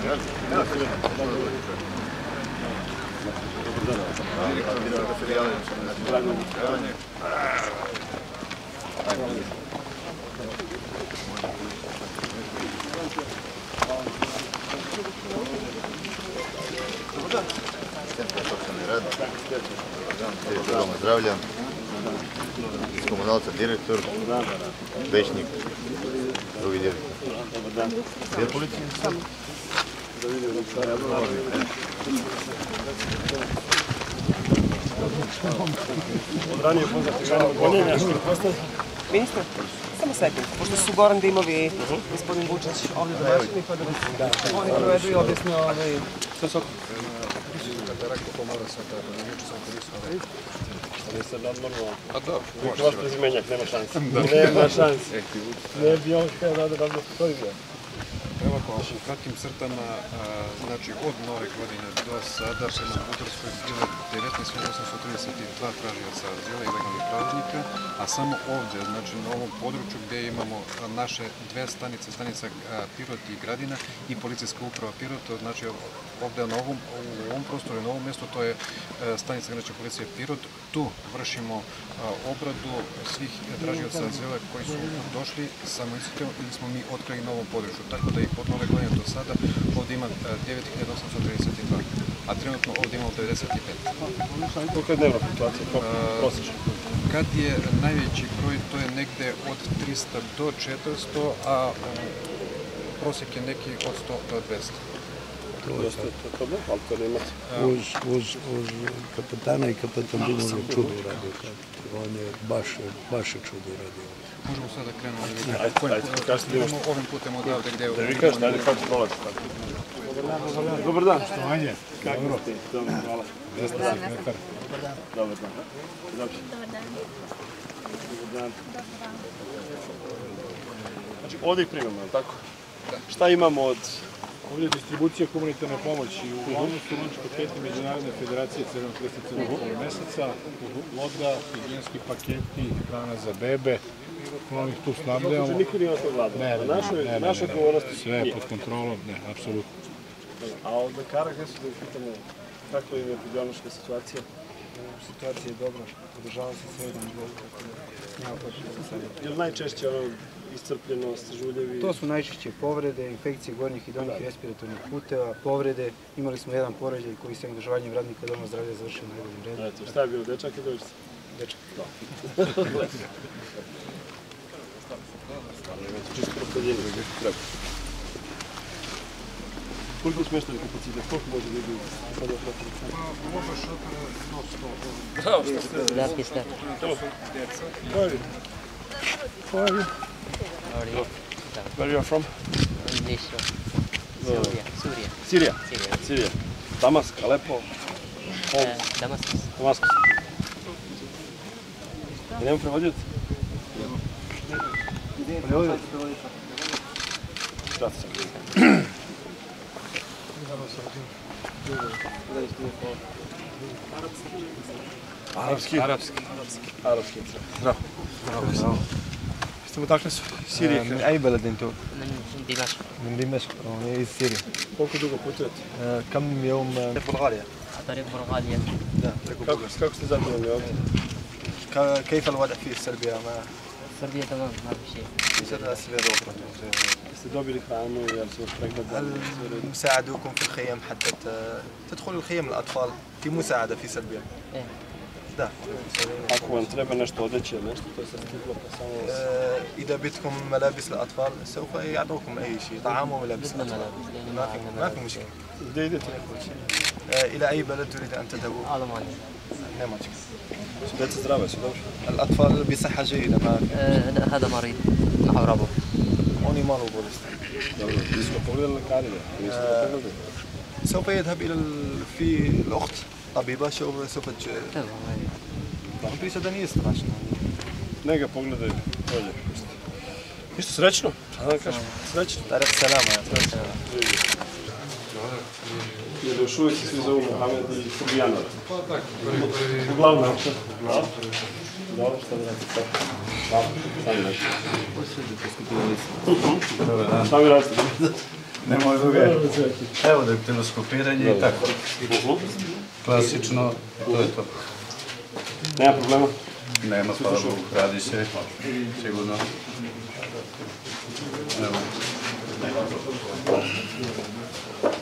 Domo zdravlja, iz komunalca direktor, većnik, drugi direktor. Gdje je policija? Od ranije poznati žalog gonjenja, što je postav? Ministar, samo sekund, pošto su Goran Dimovi i gospodin Vučić ovdje domaćini, pa da oni provedu i objasne Sve soko. Kada je rekao, pomora se tako, da juče sam koristio, ali se normalno... A dobro, može. Vaš prezimenjak, nema šanse. Nema šanse. Ne bi on htio da stoji bio. Evo ako u kratkim crtama, znači od nove godine do sada prema Bugarskoj izgleda 19.832 tražioca azila i legalnih prolaznika, a samo ovdje, znači na ovom području gdje imamo naše dve stanice, stanica Pirot i Gradina i policijska uprava Pirot, znači ovdje u ovom prostoru i na ovom mjestu to je stanica granične policije Pirot. Tu vršimo obradu svih tražioca azila koji su došli samoinicijativno ili smo mi otkrili na ovom području, tako da od nove godine do sada ovdje ima 9.832, a trenutno ovdje imamo 95. Koliko je dnevna fluktuacija, prosječno? Kad je najveći broj, to je negde od 300 do 400, a prosjek je neki od 100 do 200. To je problem, ali to ne imate. Uz kapetana i kapetan Dimon je čudo uradio. On je baš čudo uradio. Možemo sada krenemo ovim putem odavde gdje je... Da vi kažete, ajde kako prolazi tako. Dobar dan. Što manje? Kako ste? Dobro, hvala. Jeste sekretar. Dobar dan. Dobar dan. Dobar dan. Znači, ovdje ih primamo, je li tako? Šta imamo od... Ovdje je distribucija humanitarne pomoći. Uglavnom su lunč paketi Međunarodne federacije Crvenog krsta Crvenog polumeseca, voda, higijenski paketi, hrana za bebe. Onih tu snabdevamo. Znači, niko nije od tog vlada? Ne. Naša odgovornosti sve je pod kontrolom, ne, apsolutno. A od lekara gdje su da ih pitamo kakva je epidemiološka situacija? Situacija je dobra, podržavam se sve jedan zbog kako nema potrebe za sada. Je li najčešće iscrpljenost, žuljevi? To su najčešće povrede, infekcije gornjih i donjih respiratornih puteva, povrede. Imali smo jedan poređaj koji se angažovanjem radnika Doma zdravlja završio najboljim redom. Eto, šta je bilo, dečak i dođica? Dečak. Čisto prohodjenje, gdje se treba. Koliko smještaj kapacitet, koliko može ljudi sada oprotiti? Može šatora do 100. Da, pista. How are you? Where are you from? Syria. Damask, Aleppo, Damaskus. I nema prevodioca? Prevodioca? Grazie. Arapski. Zdravo. Ste odakle su? Sirije? من أي بلد أنتم؟ من دمشق. من دمشق، من سوريا. Koliko dugo putujete? كم يوم؟ بلغاريا. طريق بلغاريا. Kako ste zadovoljni ovdje? كيف الوضع في سربيا؟ سربيا تمام ما في شيء. Jeste dobili hranu, jel su vas pregledali? هل ساعدوكم في الخيم حتى تدخلوا الخيم الأطفال في مساعدة في سربيا؟ إيه. Da. Ako vam treba nešto odjeće, nešto, to je sad stiglo pa samo... إذا بدكم ملابس للأطفال سوف يعطوكم أي شيء، طعام وملابس للأطفال. ما في مشكلة. Gdje idete? إلى أي بلد تريد أن تذهبوا؟ ألمانيا. nema مشكلة. Su djeca zdrave, su dobro? الأطفال بصحة جيدة ما لا هذا مريض معه ربو. oni malo bolesti. Dobro, nismo pogledali lekari, سوف يذهب إلى في الأخت طبيبة سوف في سودانية strašno. Ne ga pogledaju, bolje. Isto srećno, šta da kažem, srećno. Tarek selama. Jer još uvijek se svi zovu Mohamed i Srbijanov. Pa tako, uglavnom. Dobro, šta da radite sad? Hvala, sami nešto. Šta mi radite? Ne može drugačije. Evo daktiloskopiranje i tako. Klasično, to je to. Nema problema? Nema, hvala Bogu, radi se, sigurno. Evo.